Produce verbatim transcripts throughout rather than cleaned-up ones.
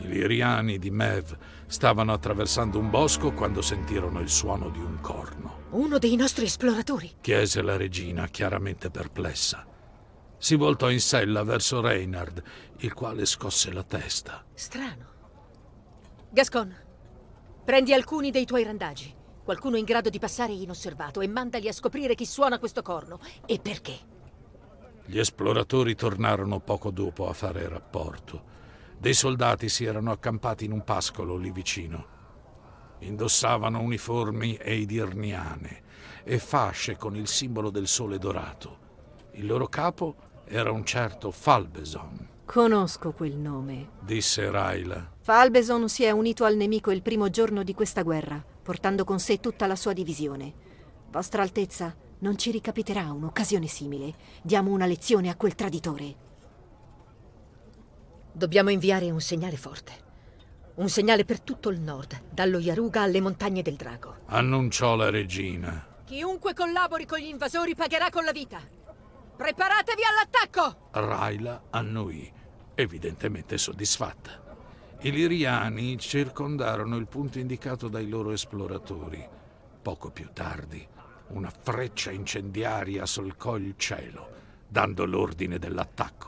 I Liriani di Mev stavano attraversando un bosco quando sentirono il suono di un corno. Uno dei nostri esploratori? Chiese la regina, chiaramente perplessa. Si voltò in sella verso Reynard, il quale scosse la testa. Strano. Gascon, prendi alcuni dei tuoi randagi, qualcuno in grado di passare inosservato, e mandali a scoprire chi suona questo corno e perché. Gli esploratori tornarono poco dopo a fare rapporto. Dei soldati si erano accampati in un pascolo lì vicino. Indossavano uniformi eidirniane e fasce con il simbolo del sole dorato. Il loro capo era un certo Falbeson. Conosco quel nome, disse Rayla. Falbeson si è unito al nemico il primo giorno di questa guerra, portando con sé tutta la sua divisione. Vostra Altezza, non ci ricapiterà un'occasione simile. Diamo una lezione a quel traditore. Dobbiamo inviare un segnale forte. Un segnale per tutto il nord, dallo Yaruga alle montagne del Drago. Annunciò la regina. Chiunque collabori con gli invasori pagherà con la vita. Preparatevi all'attacco! Rayla annuì, evidentemente soddisfatta. I Liriani circondarono il punto indicato dai loro esploratori. Poco più tardi, una freccia incendiaria solcò il cielo, dando l'ordine dell'attacco.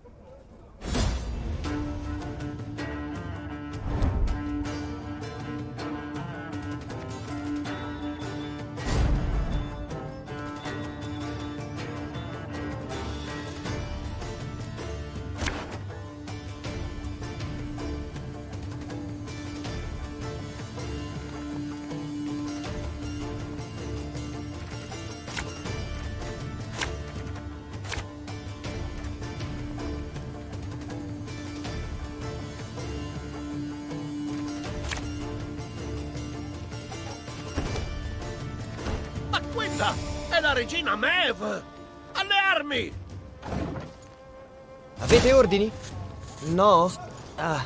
È la regina Mev! Alle armi! Avete ordini? No? Ah.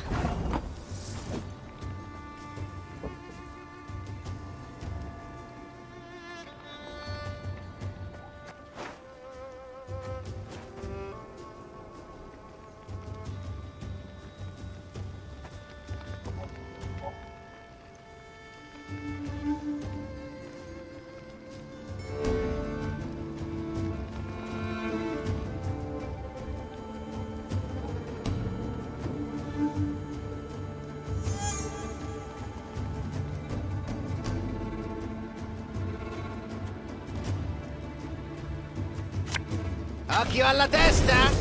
Occhio alla testa!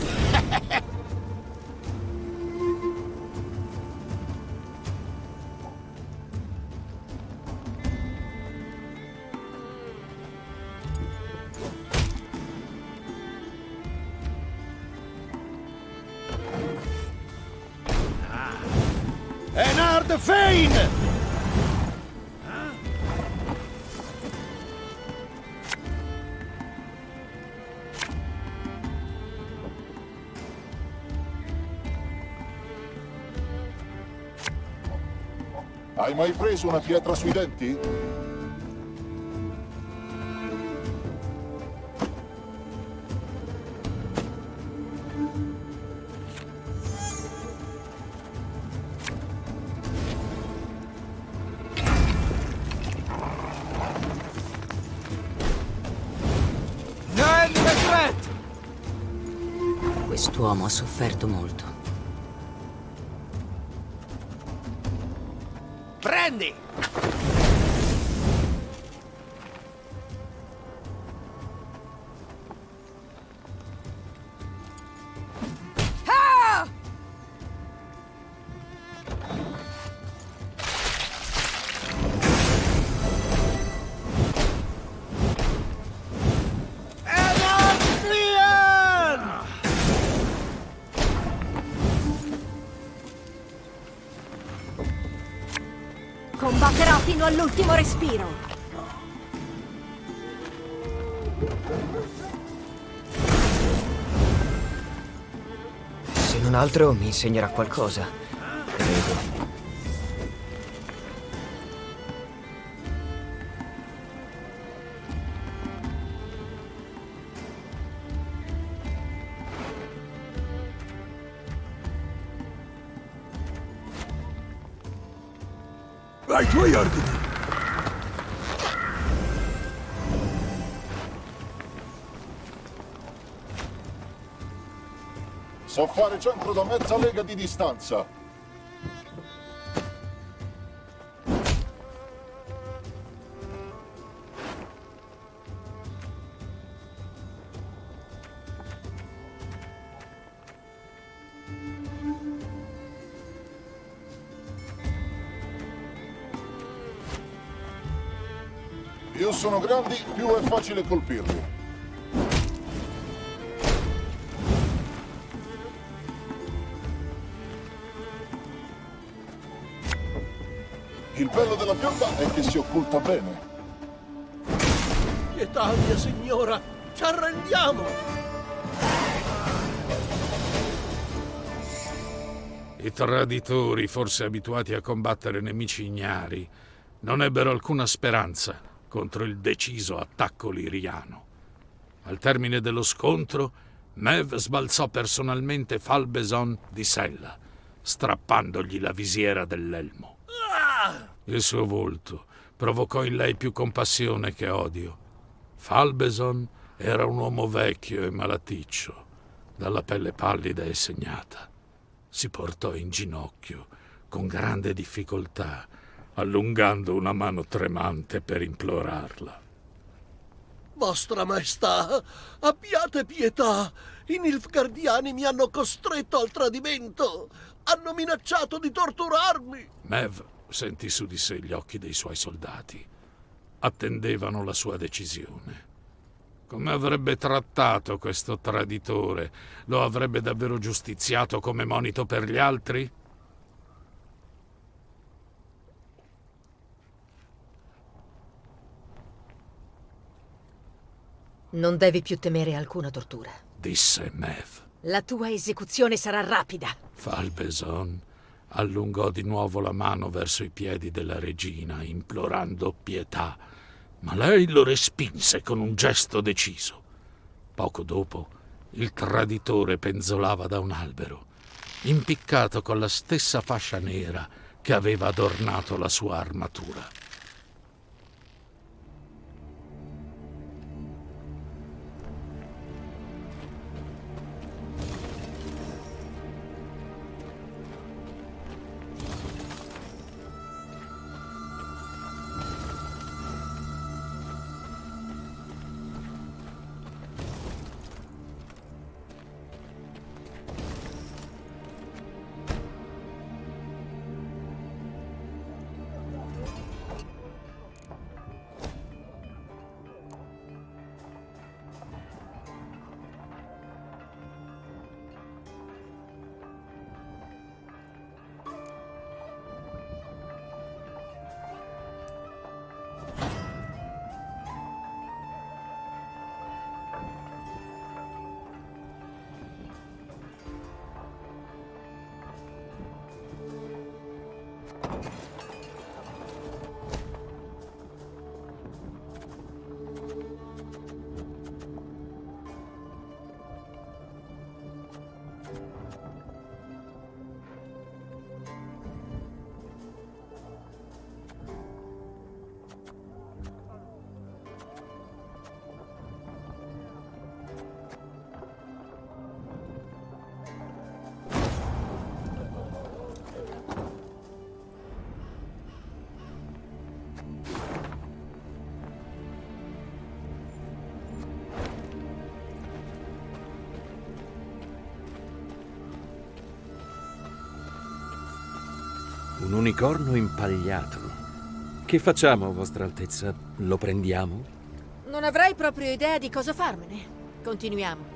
Enard Fane! Hai mai preso una pietra sui denti? Quest'uomo ha sofferto molto. Prendi! Ah! Combatterà fino all'ultimo respiro. Se non altro mi insegnerà qualcosa, credo. Ai tuoi ordini. So fare centro da mezza lega di distanza. Più sono grandi, più è facile colpirli. Il bello della piomba è che si occulta bene. Pietà, mia signora! Ci arrendiamo! I traditori, forse abituati a combattere nemici ignari, non ebbero alcuna speranza contro il deciso attacco liriano. Al termine dello scontro, Maeve sbalzò personalmente Falbeson di sella, strappandogli la visiera dell'elmo. Il suo volto provocò in lei più compassione che odio. Falbeson era un uomo vecchio e malaticcio, dalla pelle pallida e segnata. Si portò in ginocchio con grande difficoltà, allungando una mano tremante per implorarla. Vostra Maestà, abbiate pietà! I Nilfgaardiani mi hanno costretto al tradimento! Hanno minacciato di torturarmi! Maeve sentì su di sé gli occhi dei suoi soldati. Attendevano la sua decisione. Come avrebbe trattato questo traditore? Lo avrebbe davvero giustiziato come monito per gli altri? Non devi più temere alcuna tortura, disse Maeve. La tua esecuzione sarà rapida. Falbeson allungò di nuovo la mano verso i piedi della regina, implorando pietà, ma lei lo respinse con un gesto deciso. Poco dopo, il traditore penzolava da un albero, impiccato con la stessa fascia nera che aveva adornato la sua armatura. Un unicorno impagliato. Che facciamo, Vostra Altezza? Lo prendiamo? Non avrai proprio idea di cosa farmene. Continuiamo.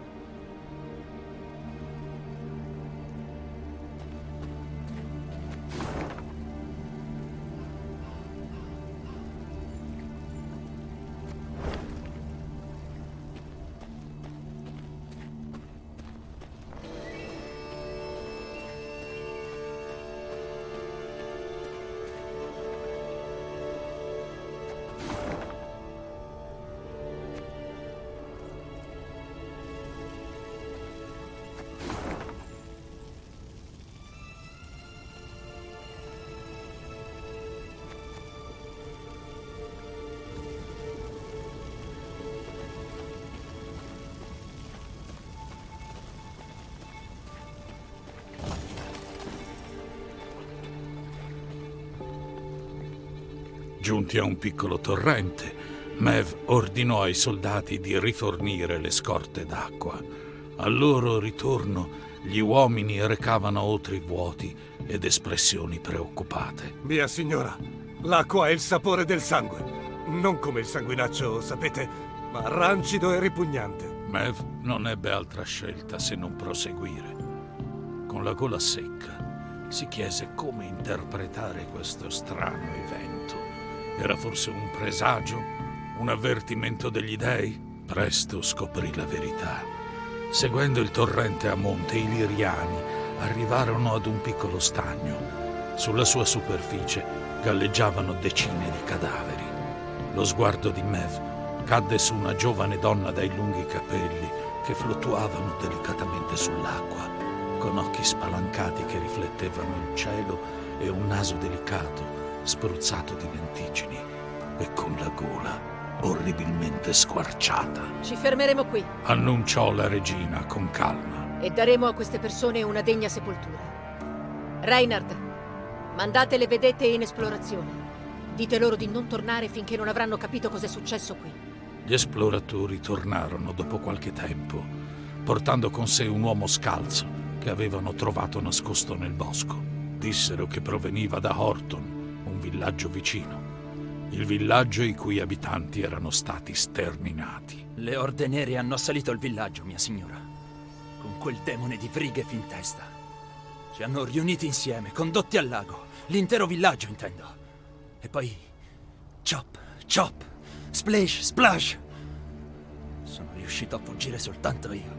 Giunti a un piccolo torrente, Maeve ordinò ai soldati di rifornire le scorte d'acqua. Al loro ritorno, gli uomini recavano otri vuoti ed espressioni preoccupate. Mia signora, l'acqua ha il sapore del sangue. Non come il sanguinaccio, sapete, ma rancido e ripugnante. Maeve non ebbe altra scelta se non proseguire. Con la gola secca, si chiese come interpretare questo strano evento. Era forse un presagio? Un avvertimento degli dei? Presto scoprì la verità. Seguendo il torrente a monte, i liriani arrivarono ad un piccolo stagno. Sulla sua superficie galleggiavano decine di cadaveri. Lo sguardo di Maeve cadde su una giovane donna dai lunghi capelli che fluttuavano delicatamente sull'acqua, con occhi spalancati che riflettevano il cielo e un naso delicato, spruzzato di lenticini, e con la gola orribilmente squarciata. Ci fermeremo qui. Annunciò la regina con calma. E daremo a queste persone una degna sepoltura. Reinhard, mandate le vedette in esplorazione. Dite loro di non tornare finché non avranno capito cos'è successo qui. Gli esploratori tornarono dopo qualche tempo, portando con sé un uomo scalzo che avevano trovato nascosto nel bosco. Dissero che proveniva da Horton, un villaggio vicino. Il villaggio i cui abitanti erano stati sterminati. Le Orde Nere hanno assalito il villaggio, mia signora, con quel demone di Vrigef in testa. Ci hanno riuniti insieme, condotti al lago, l'intero villaggio intendo. E poi chop, chop, splash, splash. Sono riuscito a fuggire soltanto io.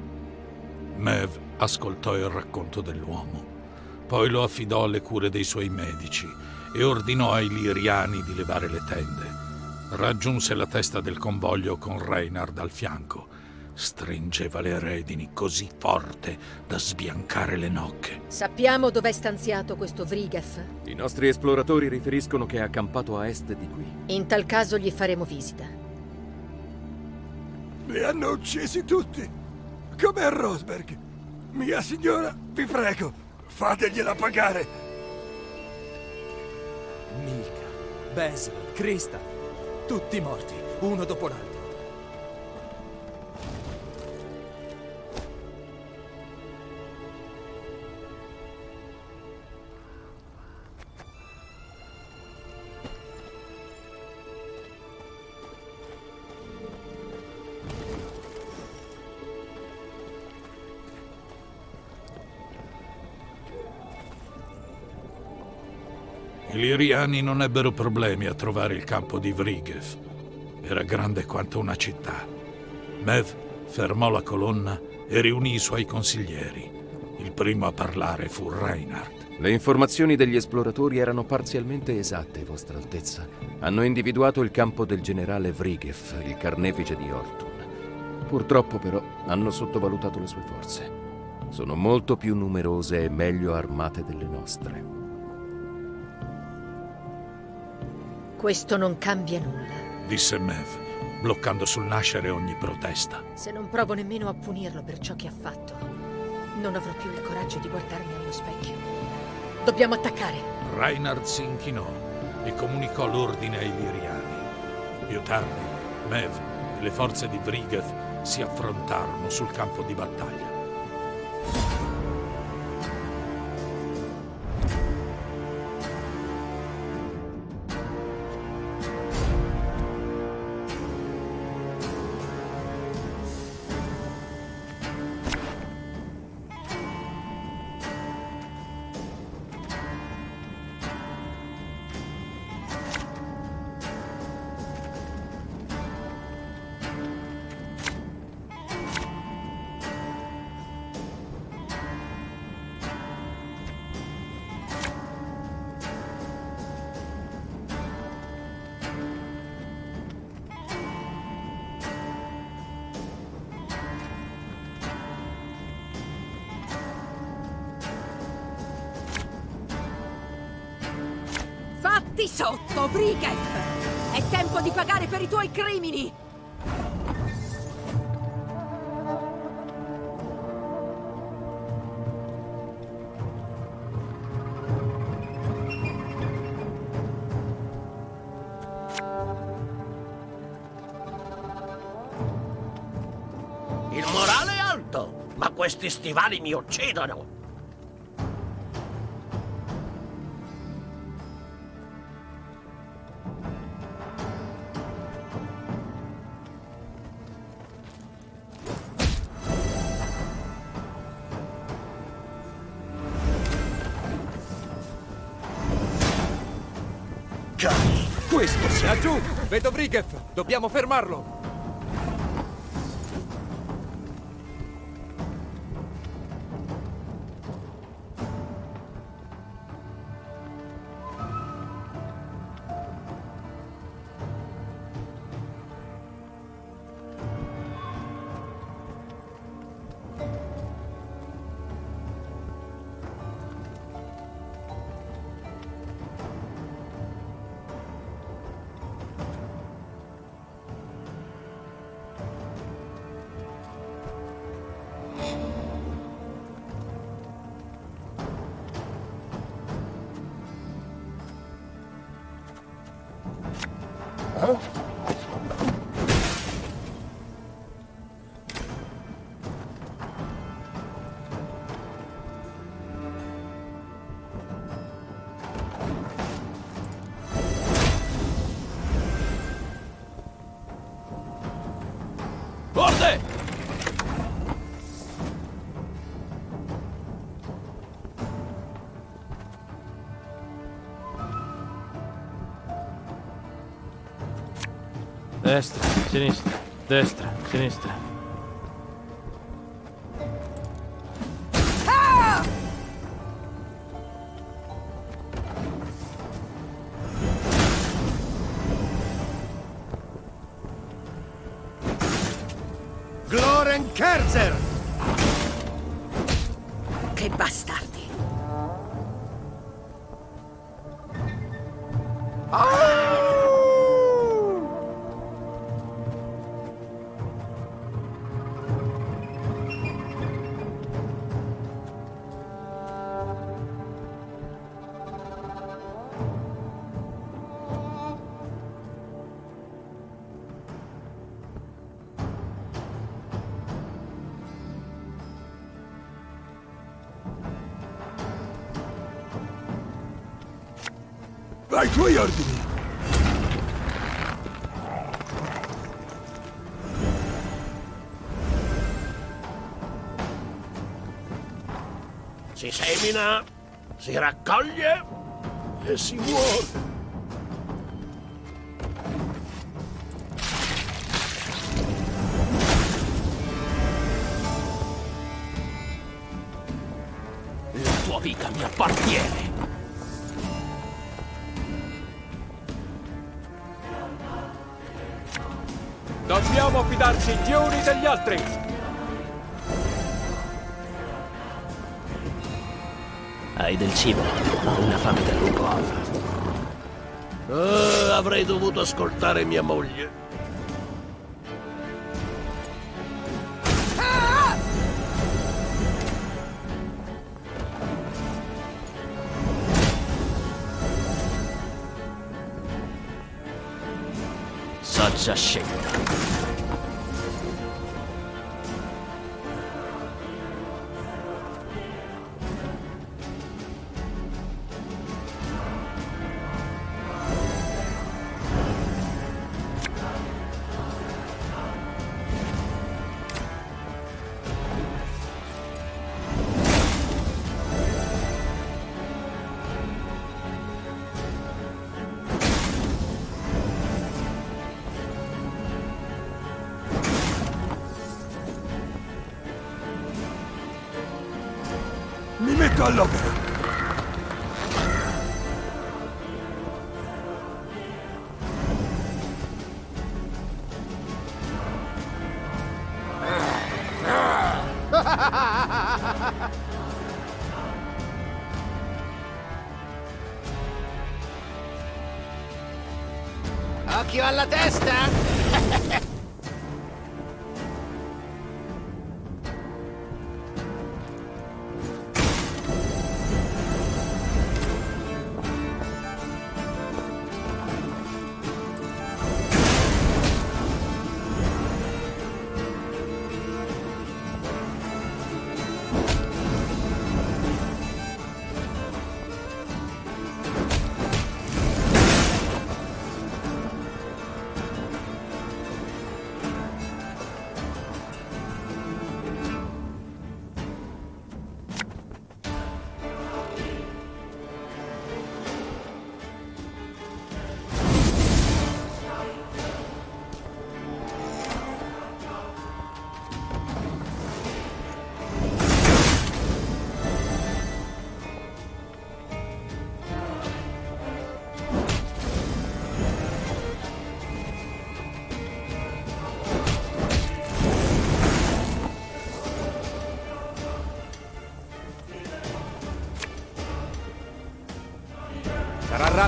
Maeve ascoltò il racconto dell'uomo, poi lo affidò alle cure dei suoi medici e ordinò ai liriani di levare le tende. Raggiunse la testa del convoglio con Reinhard al fianco. Stringeva le redini così forte da sbiancare le nocche. Sappiamo dov'è stanziato questo Vrigef? I nostri esploratori riferiscono che è accampato a est di qui. In tal caso gli faremo visita. Li hanno uccisi tutti, come a Rosberg. Mia signora, vi prego, fategliela pagare. Milka, Basil, Krista, tutti morti, uno dopo l'altro. I liriani non ebbero problemi a trovare il campo di Vrigef. Era grande quanto una città. Maeve fermò la colonna e riunì i suoi consiglieri. Il primo a parlare fu Reinhard. Le informazioni degli esploratori erano parzialmente esatte, Vostra Altezza. Hanno individuato il campo del generale Vrigef, il carnefice di Horton. Purtroppo, però, hanno sottovalutato le sue forze. Sono molto più numerose e meglio armate delle nostre. Questo non cambia nulla, disse Maeve, bloccando sul nascere ogni protesta. Se non provo nemmeno a punirlo per ciò che ha fatto, non avrò più il coraggio di guardarmi allo specchio. Dobbiamo attaccare. Reinhard si inchinò e comunicò l'ordine ai liriani. Più tardi, Maeve e le forze di Vrigef si affrontarono sul campo di battaglia. Fatti sotto, Vrigef! È tempo di pagare per i tuoi crimini! Il morale è alto, ma questi stivali mi uccidono. Questo sia giù! Vedo Vrigef! Dobbiamo fermarlo! Forte! Destra, sinistra, destra, sinistra. Ah! Gloren Kerzer! Che bastardi! Ai tuoi ordini! Si semina, si raccoglie e si muore. La tua vita mi appartiene! Dobbiamo fidarci gli uni degli altri! Hai del cibo? Ho una fame da lupo. Oh, avrei dovuto ascoltare mia moglie. Ah! Saggia scelta. Mi metto all'opera! Occhio alla testa!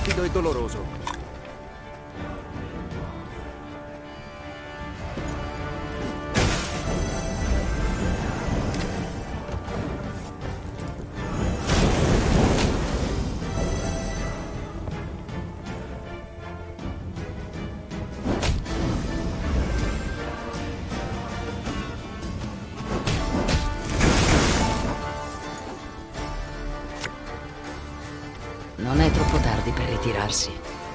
rapido e doloroso. Non è troppo tardi per ritirarsi.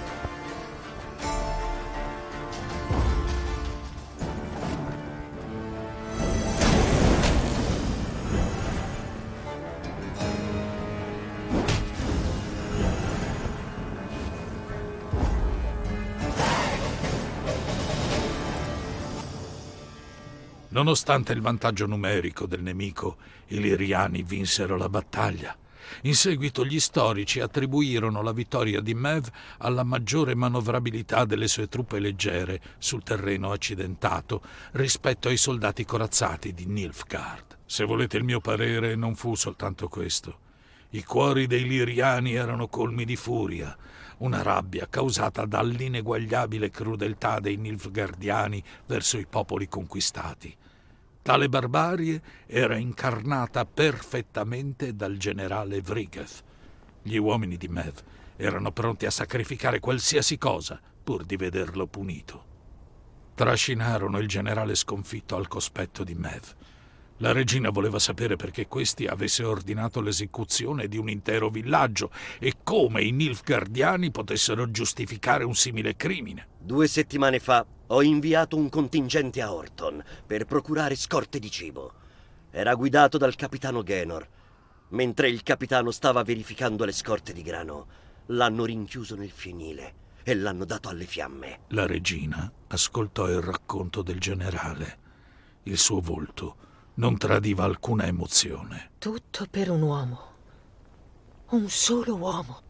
Nonostante il vantaggio numerico del nemico, i Liriani vinsero la battaglia. In seguito gli storici attribuirono la vittoria di Mev alla maggiore manovrabilità delle sue truppe leggere sul terreno accidentato rispetto ai soldati corazzati di Nilfgaard. Se volete il mio parere, non fu soltanto questo. I cuori dei Liriani erano colmi di furia, una rabbia causata dall'ineguagliabile crudeltà dei Nilfgaardiani verso i popoli conquistati. Tale barbarie era incarnata perfettamente dal generale Vrigeth. Gli uomini di Mev erano pronti a sacrificare qualsiasi cosa pur di vederlo punito. Trascinarono il generale sconfitto al cospetto di Mev. La regina voleva sapere perché questi avesse ordinato l'esecuzione di un intero villaggio e come i Nilfgaardiani potessero giustificare un simile crimine. Due settimane fa ho inviato un contingente a Orton per procurare scorte di cibo. Era guidato dal capitano Genor. Mentre il capitano stava verificando le scorte di grano, l'hanno rinchiuso nel fienile e l'hanno dato alle fiamme. La regina ascoltò il racconto del generale. Il suo volto non tradiva alcuna emozione. Tutto per un uomo. Un solo uomo.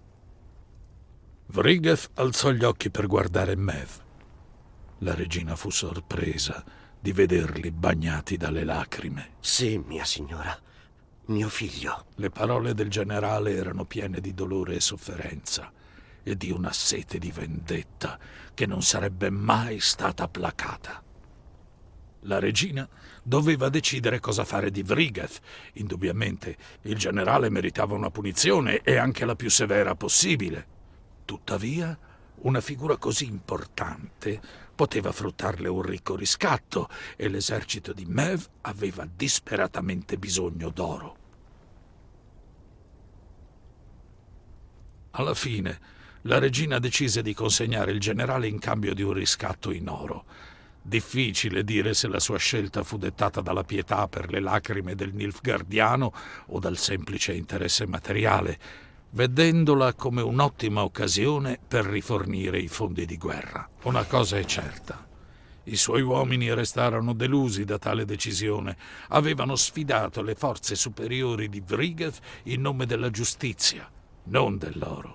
Vrigeth alzò gli occhi per guardare Mev. La regina fu sorpresa di vederli bagnati dalle lacrime. Sì, mia signora. Mio figlio. Le parole del generale erano piene di dolore e sofferenza e di una sete di vendetta che non sarebbe mai stata placata. La regina doveva decidere cosa fare di Vrigeth. Indubbiamente il generale meritava una punizione e anche la più severa possibile. Tuttavia, una figura così importante poteva fruttarle un ricco riscatto e l'esercito di Mev aveva disperatamente bisogno d'oro. Alla fine, la regina decise di consegnare il generale in cambio di un riscatto in oro. Difficile dire se la sua scelta fu dettata dalla pietà per le lacrime del Nilfgaardiano o dal semplice interesse materiale, vedendola come un'ottima occasione per rifornire i fondi di guerra. Una cosa è certa: i suoi uomini restarono delusi da tale decisione. Avevano sfidato le forze superiori di Vrigeth in nome della giustizia, non dell'oro.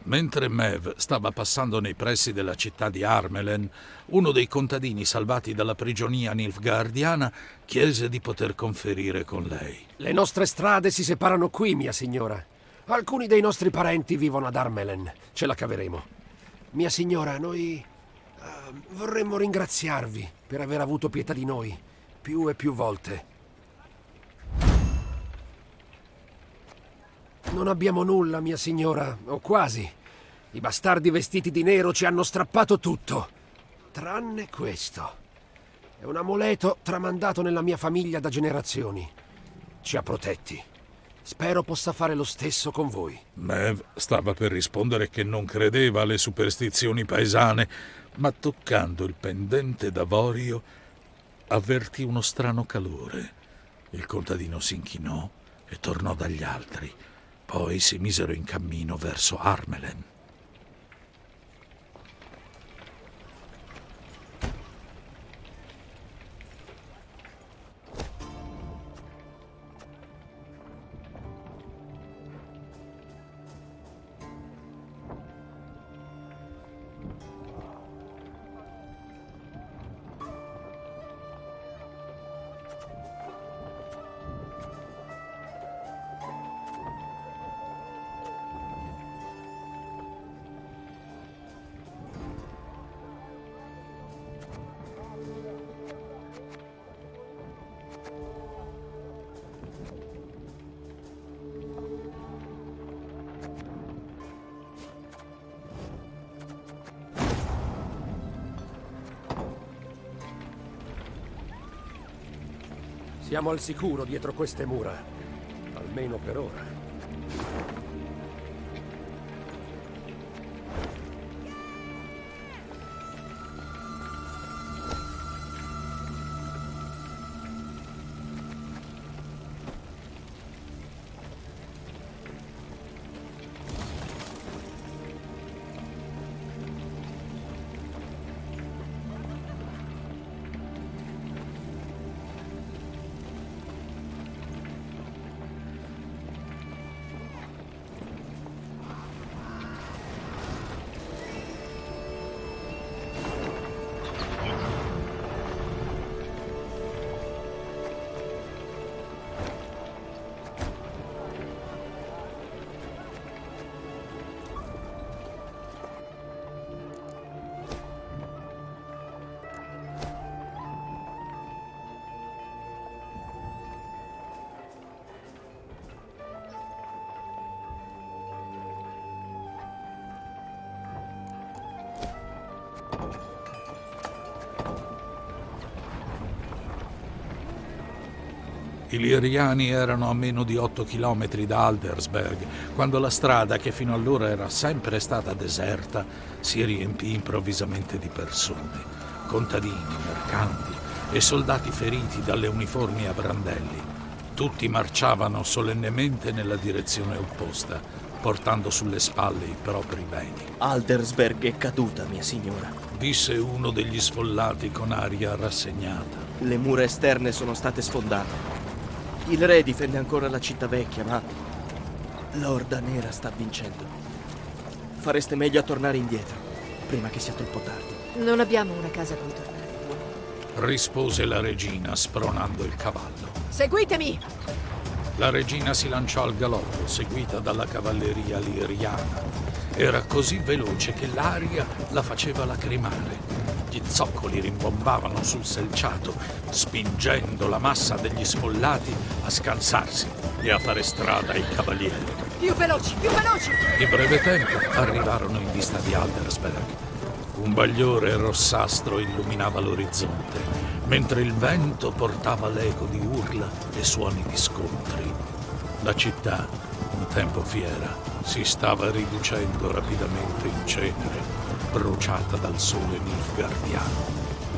Mentre Maeve stava passando nei pressi della città di Armelen, uno dei contadini salvati dalla prigionia nilfgaardiana chiese di poter conferire con lei. Le nostre strade si separano qui, mia signora. Alcuni dei nostri parenti vivono ad Armelen. Ce la caveremo. Mia signora, noi uh, vorremmo ringraziarvi per aver avuto pietà di noi più e più volte. Non abbiamo nulla, mia signora, o quasi. I bastardi vestiti di nero ci hanno strappato tutto, tranne questo. È un amuleto tramandato nella mia famiglia da generazioni. Ci ha protetti. Spero possa fare lo stesso con voi. Maeve stava per rispondere che non credeva alle superstizioni paesane, ma toccando il pendente d'avorio avvertì uno strano calore. Il contadino si inchinò e tornò dagli altri. Poi si misero in cammino verso Armelen. Siamo al sicuro dietro queste mura, almeno per ora. I Liriani erano a meno di otto chilometri da Aldersberg, quando la strada, che fino allora era sempre stata deserta, si riempì improvvisamente di persone, contadini, mercanti e soldati feriti dalle uniformi a brandelli. Tutti marciavano solennemente nella direzione opposta, portando sulle spalle i propri beni. Aldersberg è caduta, mia signora, disse uno degli sfollati con aria rassegnata. Le mura esterne sono state sfondate. Il re difende ancora la città vecchia, ma l'Orda Nera sta vincendo. Fareste meglio a tornare indietro, prima che sia troppo tardi. Non abbiamo una casa a cui tornare. Rispose la regina, spronando il cavallo. Seguitemi! La regina si lanciò al galoppo, seguita dalla cavalleria liriana. Era così veloce che l'aria la faceva lacrimare. Gli zoccoli rimbombavano sul selciato, spingendo la massa degli sfollati a scansarsi e a fare strada ai cavalieri. Più veloci, più veloci! Di breve tempo arrivarono in vista di Aldersberg. Un bagliore rossastro illuminava l'orizzonte, mentre il vento portava l'eco di urla e suoni di scontri. La città, un tempo fiera, si stava riducendo rapidamente in cenere, bruciata dal sole nilfgaardiano.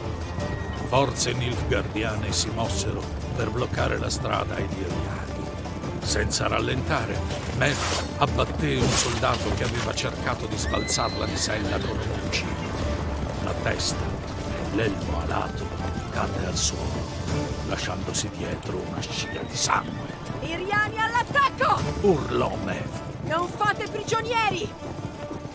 Forze nilfgaardiane si mossero per bloccare la strada ai Liriani. Senza rallentare, Maeve abbatté un soldato che aveva cercato di sbalzarla di sella con un uncino. La testa e l'elmo alato cadde al suolo, lasciandosi dietro una scia di sangue. Liriani all'attacco! Urlò Maeve. Non fate prigionieri!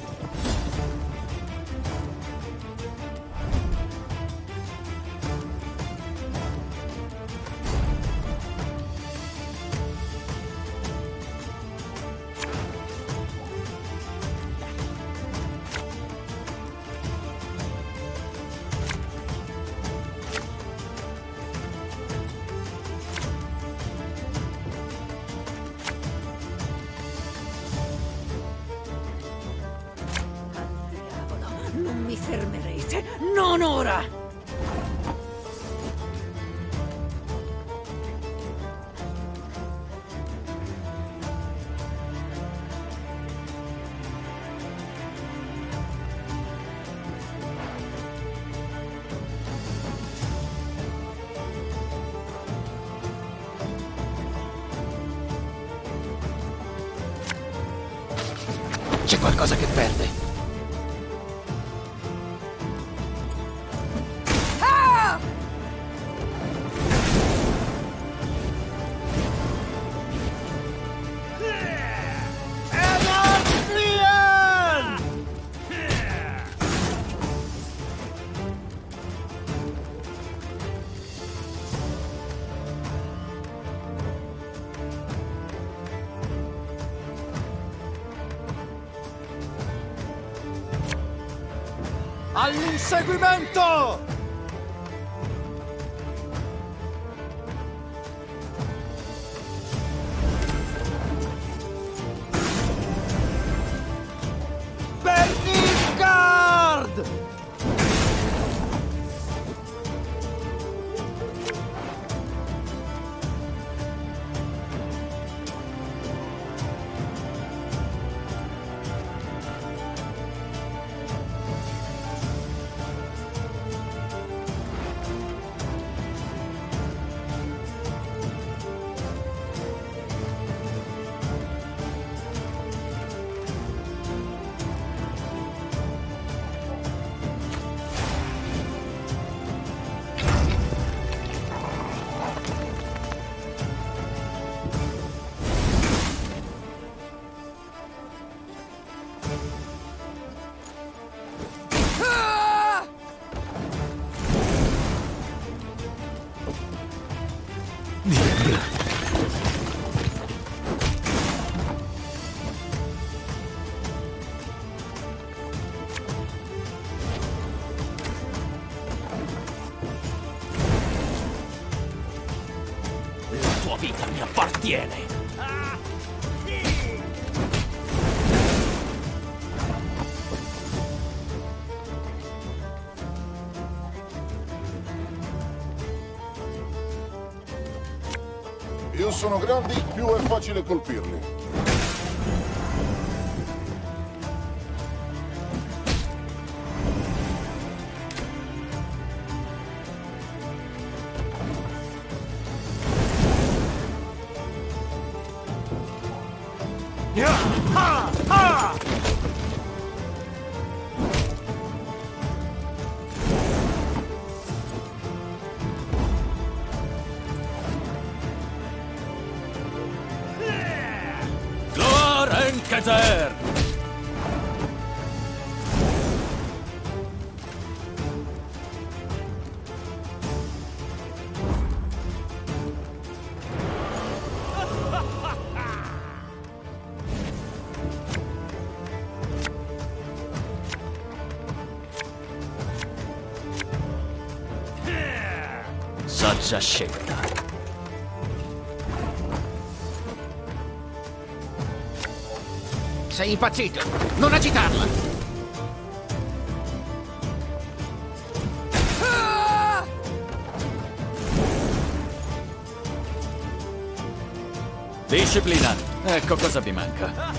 fermerete! Non ora! C'è qualcosa che perde. Ah! All'inseguimento! Per Nilfgaard! La tua vita mi appartiene! Più sono grandi, più è facile colpirli. Ah! Ah! Enkezer! Saggia scelta. Sei impazzito! Non agitarla! Ah! Disciplina, ecco cosa vi manca.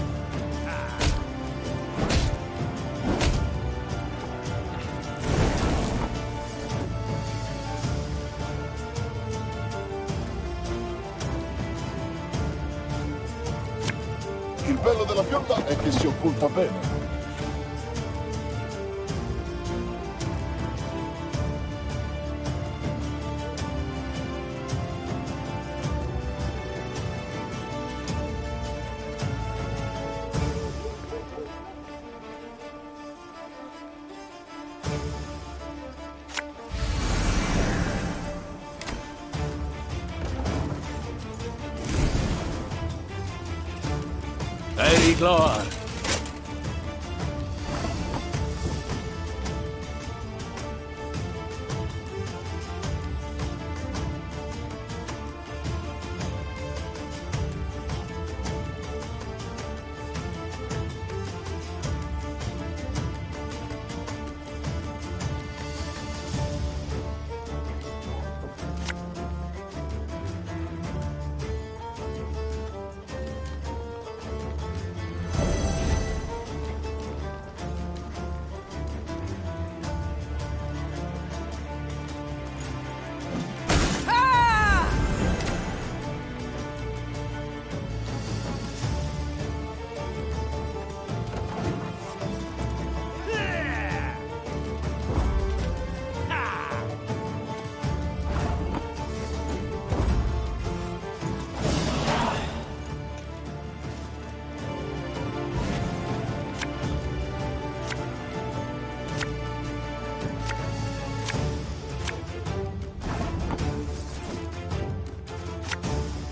Il bello della fionda è che si occulta bene. Perigloar!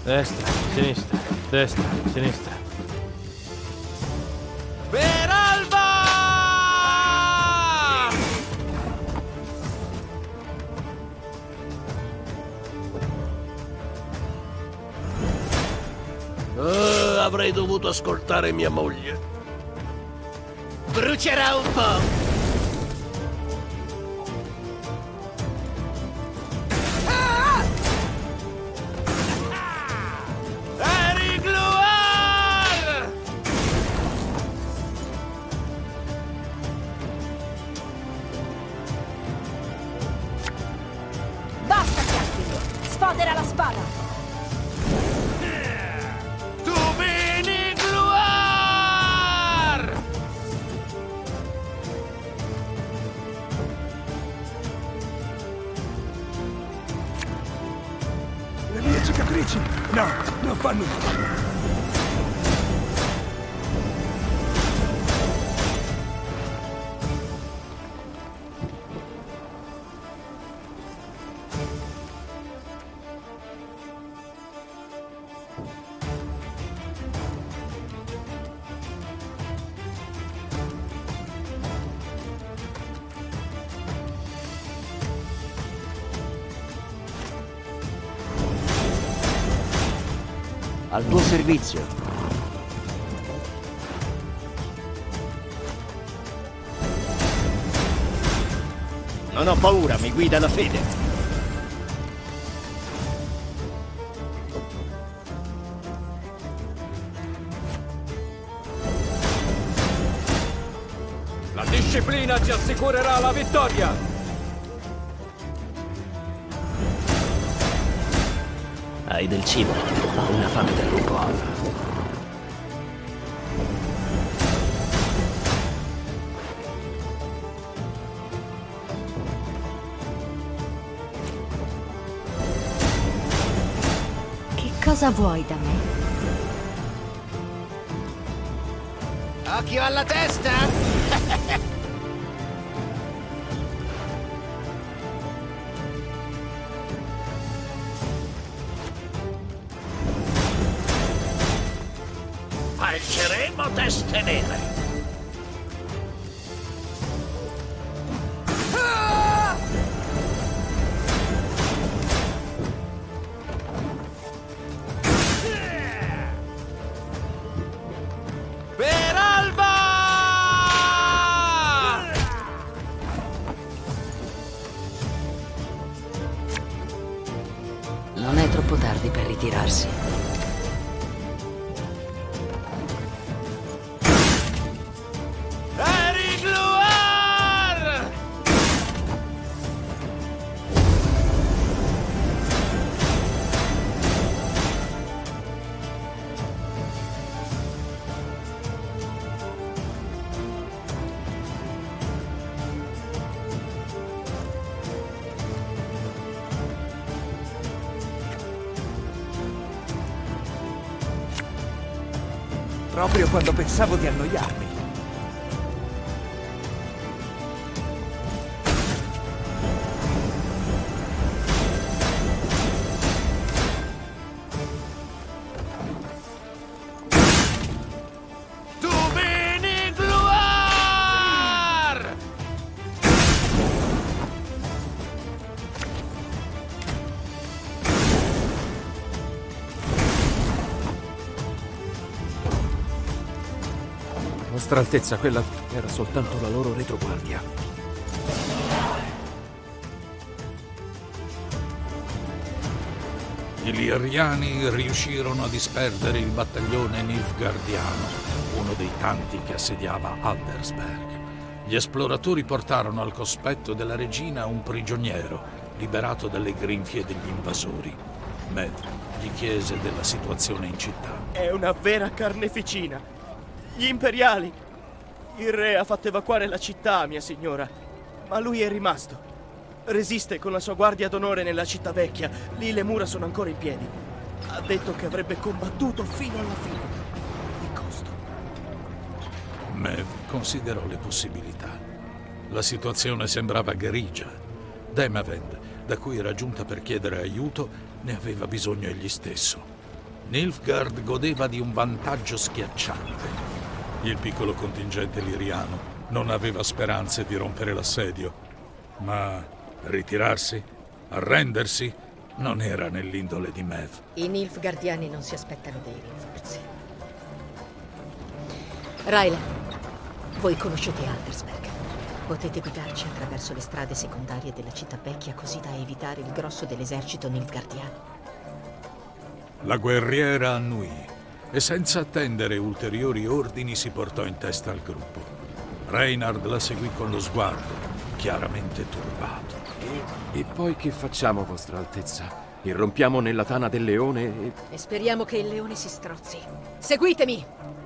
Destra, sinistra, destra, sinistra. Per Alba! Oh, avrei dovuto ascoltare mia moglie. Brucerà un po'. Basta chiacchiere! Sfodera la spada! Tu vieni gloire! Le mie cicatrici! No, non fanno... Al tuo servizio. Non ho paura, mi guida la fede. La disciplina ci assicurerà la vittoria! Hai del cibo? Ho una fame da lupo. Che cosa vuoi da me? Occhio alla testa! Falceremo teste nere. Per Alba! Non è troppo tardi per ritirarsi. Proprio quando pensavo di annoiarmi. Tu vieni gloire! Vostra Altezza, quella era soltanto la loro retroguardia. I Liriani riuscirono a disperdere il battaglione Nilfgaardiano, uno dei tanti che assediava Aldersberg. Gli esploratori portarono al cospetto della regina un prigioniero, liberato dalle grinfie degli invasori. Med gli chiese della situazione in città. È una vera carneficina. Gli imperiali. Il re ha fatto evacuare la città, mia signora. Ma lui è rimasto. Resiste con la sua guardia d'onore nella città vecchia. Lì le mura sono ancora in piedi. Ha detto che avrebbe combattuto fino alla fine. Di costo. Mev considerò le possibilità. La situazione sembrava grigia. Demavend, da cui era giunta per chiedere aiuto, ne aveva bisogno egli stesso. Nilfgaard godeva di un vantaggio schiacciante. Il piccolo contingente liriano non aveva speranze di rompere l'assedio, ma ritirarsi, arrendersi, non era nell'indole di Maeve. I Nilfgaardiani non si aspettano dei rinforzi. Raylan, voi conoscete Aldersberg. Potete guidarci attraverso le strade secondarie della città vecchia così da evitare il grosso dell'esercito Nilfgaardiano. La guerriera annuì e senza attendere ulteriori ordini si portò in testa al gruppo. Reynard la seguì con lo sguardo, chiaramente turbato. E poi che facciamo, Vostra Altezza? Irrompiamo nella tana del leone e... E speriamo che il leone si strozzi. Seguitemi!